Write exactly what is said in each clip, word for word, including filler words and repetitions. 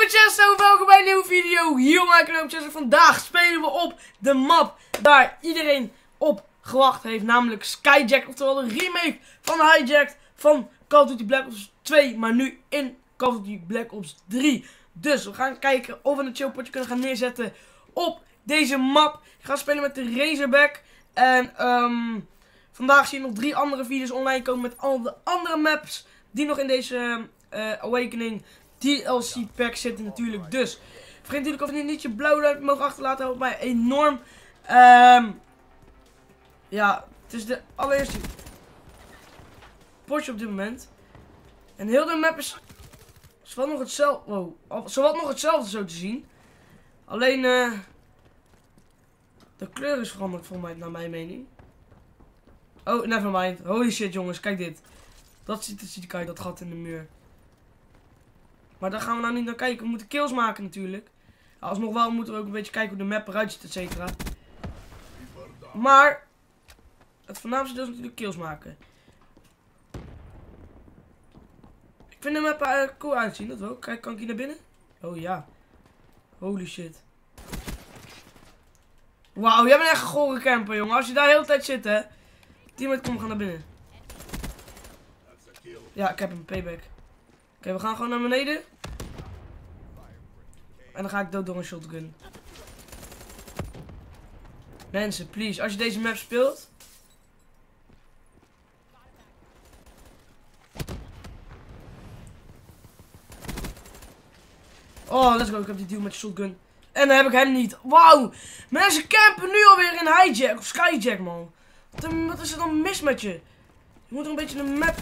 Chesto, welkom bij een nieuwe video. Hier op mijn kanaal Chesto. Vandaag spelen we op de map waar iedereen op gewacht heeft. Namelijk Skyjack, oftewel de remake van Hijacked van Call of Duty Black Ops twee. Maar nu in Call of Duty Black Ops drie. Dus we gaan kijken of we een chillpotje kunnen gaan neerzetten op deze map. Ik ga spelen met de Razorback. En um, vandaag zie je nog drie andere video's online komen met al de andere maps die nog in deze uh, Awakening D L C pack zitten natuurlijk. Dus vergeet natuurlijk of je niet je blauwe duimpje mogen achterlaten. Helpt mij enorm. Um, ja, het is de allereerste potje op dit moment. En heel de map is zowat nog hetzelfde. Wow, zowat nog hetzelfde zo te zien. Alleen uh, de kleur is veranderd volgens mij, naar mijn mening. Oh, nevermind. Holy shit jongens, kijk dit. Dat ziet, dat ziet kijk, dat gat in de muur. Maar daar gaan we nou niet naar kijken. We moeten kills maken natuurlijk. Alsnog wel moeten we ook een beetje kijken hoe de map eruit ziet, et cetera. Maar het voornaamste deel is natuurlijk kills maken. Ik vind de map er cool uitzien, dat wel. Kijk, kan ik hier naar binnen? Oh ja. Holy shit. Wauw, jij bent echt een gore camper, jongen. Als je daar de hele tijd zit, hè. Teammate, kom, we gaan naar binnen. Ja, ik heb een payback. Oké, okay, we gaan gewoon naar beneden. En dan ga ik dood door een shotgun. Mensen, please, als je deze map speelt. Oh, let's go. Ik heb die deal met de shotgun. En dan heb ik hem niet. Wauw. Mensen campen nu alweer in Hijack of Skyjack, man. Wat, wat is er dan mis met je? Je moet er een beetje een map...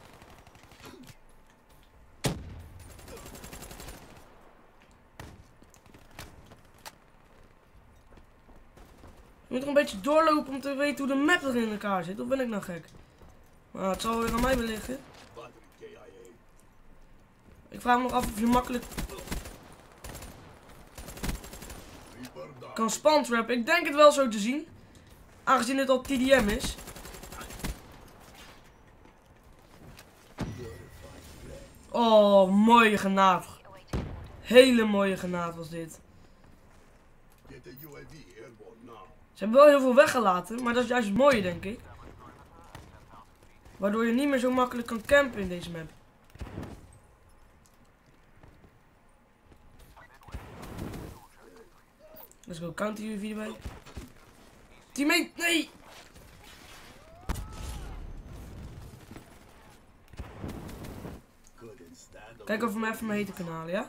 Je moet er een beetje doorlopen om te weten hoe de map er in elkaar zit. Of ben ik nou gek? Maar het zal weer aan mij liggen. Ik vraag me nog af of je makkelijk kan spantrappen. Ik denk het wel zo te zien. Aangezien het al T D M is. Oh, mooie granaat. Hele mooie granaat was dit. Ze hebben wel heel veel weggelaten, maar dat is juist het mooie, denk ik. Waardoor je niet meer zo makkelijk kan campen in deze map. Let's go, counter U A V erbij. Teammate, nee! Kijk of we hem even mijn hete kan halen, ja?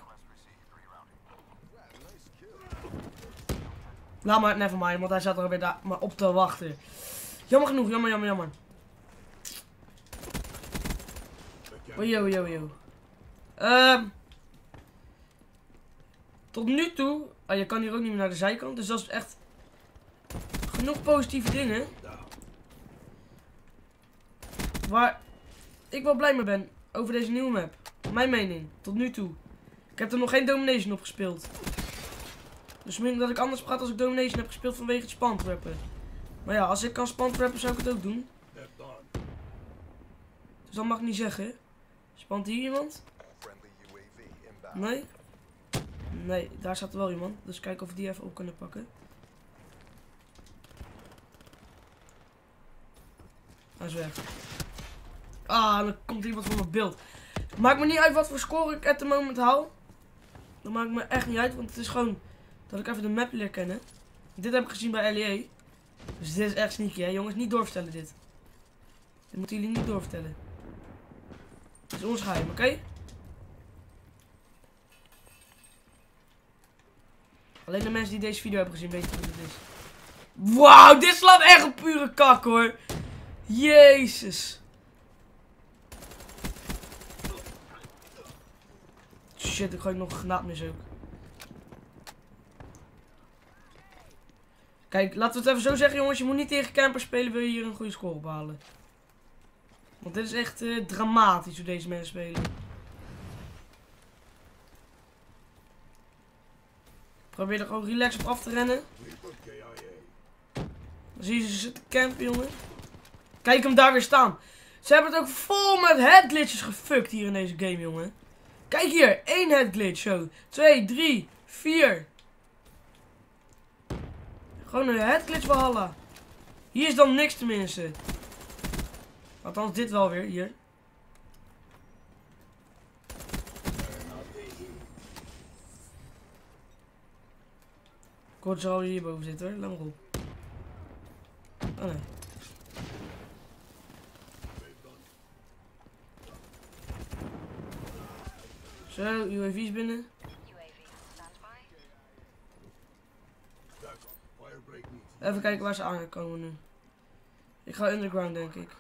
Laat maar, nevermind, want hij zat er alweer daar maar op te wachten. Jammer genoeg, jammer, jammer, jammer. Oh, yo, yo, yo. Um, tot nu toe... Oh, je kan hier ook niet meer naar de zijkant, dus dat is echt... Genoeg positieve dingen. Waar ik wel blij mee ben over deze nieuwe map. Mijn mening, tot nu toe. Ik heb er nog geen Domination op gespeeld. Dus misschien dat ik anders praat als ik Domination heb gespeeld vanwege het spantrappen. Maar ja, als ik kan spantrappen zou ik het ook doen. Dus dat mag ik niet zeggen. Spant hier iemand? Nee? Nee, daar staat wel iemand. Dus kijken of we die even op kunnen pakken. Hij is weg. Ah, dan komt iemand van mijn beeld. Maakt me niet uit wat voor score ik at the moment haal. Dat maakt me echt niet uit, want het is gewoon... Dat ik even de map leer kennen. Dit heb ik gezien bij L E A. Dus dit is echt sneaky, hè jongens. Niet doorvertellen dit. Dit moeten jullie niet doorvertellen. Dit is ons geheim, oké? Okay? Alleen de mensen die deze video hebben gezien weten wat het is. Wauw, dit slaat echt een pure kak hoor. Jezus. Shit, ik gooi nog een granaat mis ook. Kijk, laten we het even zo zeggen jongens. Je moet niet tegen campers spelen, wil je hier een goede score ophalen. Want dit is echt uh, dramatisch hoe deze mensen spelen. Probeer er gewoon relax op af te rennen. Dan zie je ze zitten campen jongen. Kijk hem daar weer staan. Ze hebben het ook vol met headglitches gefuckt hier in deze game jongen. Kijk hier. één head glitch. Zo. twee, drie, vier. Gewoon een head glitch Valhalla. Hier is dan niks tenminste. Althans dit wel weer. Hier. Kort zal hierboven zitten hoor. Laat maar op. Oh nee. Zo, U A V's binnen. Even kijken waar ze aangekomen nu. Ik ga underground denk ik.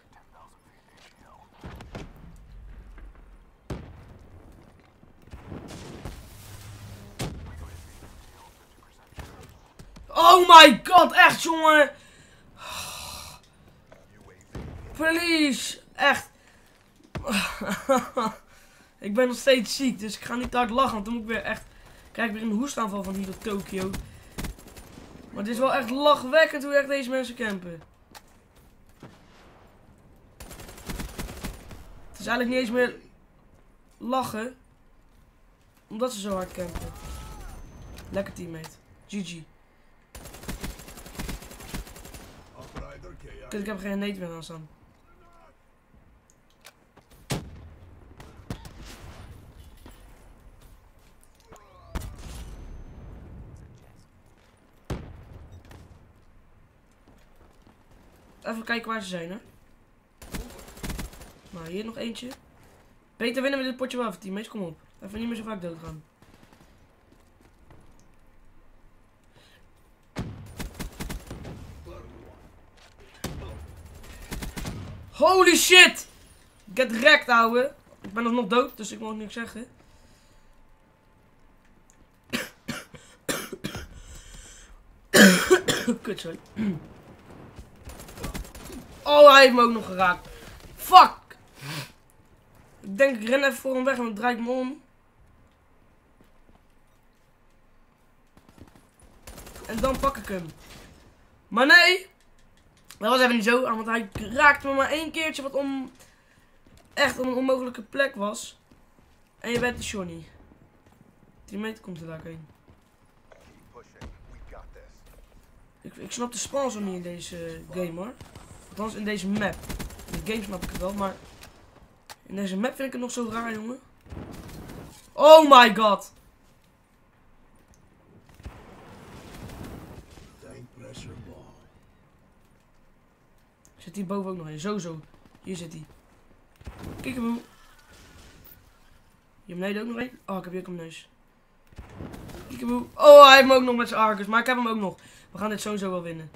Oh my god, echt jongen. Please, echt. Ik ben nog steeds ziek, dus ik ga niet te hard lachen, want dan moet ik weer echt... Krijg ik weer een hoestaanval van hier tot Tokio. Maar het is wel echt lachwekkend hoe echt deze mensen campen. Het is eigenlijk niet eens meer lachen. Omdat ze zo hard campen. Lekker teammate. G G. Kijk, ik heb geen nate meer aan staan. Even kijken waar ze zijn, hè. Nou, hier nog eentje. Beter winnen we dit potje wel even, teammates. Kom op. Even niet meer zo vaak doodgaan. Holy shit! Get wrecked, ouwe. Ik ben nog dood, dus ik mag niks zeggen. Kut, sorry. Oh, hij heeft me ook nog geraakt. Fuck! Ik denk ik ren even voor hem weg en dan draai ik me om. En dan pak ik hem. Maar nee! Dat was even niet zo, want hij raakte me maar één keertje wat om... Echt om een onmogelijke plek was. En je bent de Johnny. Teammate komt er daar heen. Ik, ik snap de sponsor niet in deze game hoor. Althans in deze map. In de game snap ik het wel, maar... In deze map vind ik het nog zo raar, jongen. Oh my god! Zit hier boven ook nog een? Zo, zo. Hier zit hij. Kiekeboe. Hier beneden ook nog een. Oh, ik heb hier ook een neus. Kiekeboe. Oh, hij heeft me ook nog met zijn Argus. Maar ik heb hem ook nog. We gaan dit sowieso wel winnen.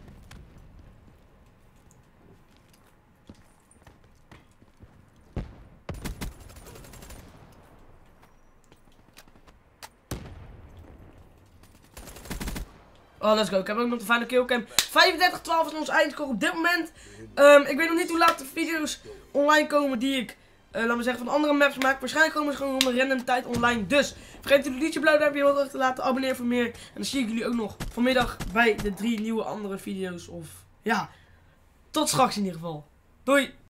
Oh, let's go. Ik heb ook nog de fijne killcam. vijfendertig twaalf is ons eindscore op dit moment. Um, ik weet nog niet hoe laat de video's online komen die ik, uh, laat maar zeggen, van andere maps maak. Waarschijnlijk komen ze gewoon om een random tijd online. Dus vergeet niet het liedje blauw duimpje omhoog te laten. Abonneer voor meer. En dan zie ik jullie ook nog vanmiddag bij de drie nieuwe andere video's. Of ja, tot straks in ieder geval. Doei!